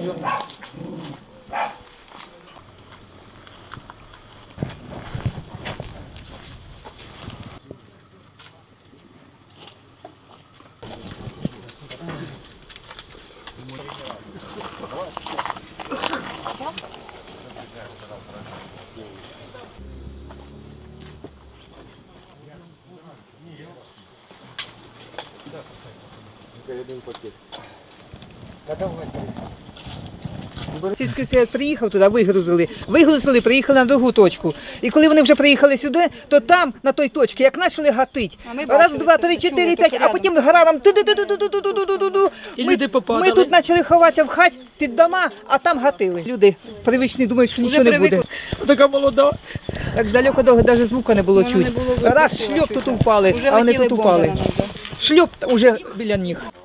Сільський совет приїхав туди, вигрузили, приїхали на другу точку. І коли вони вже приїхали сюди, то там, на той точці, як почали гатити, раз, два, три, чотири, п'ять, а потім градом ту-ду-ду-ду-ду-ду-ду-ду-ду. Ми тут почали ховатися в хаті під дома, а там гатили. Люди привичні думають, що нічого не буде. Така молода. Так здалеку навіть звука не було чути. Раз шльоп тут упали, а вони тут упали. Шльоп уже біля них.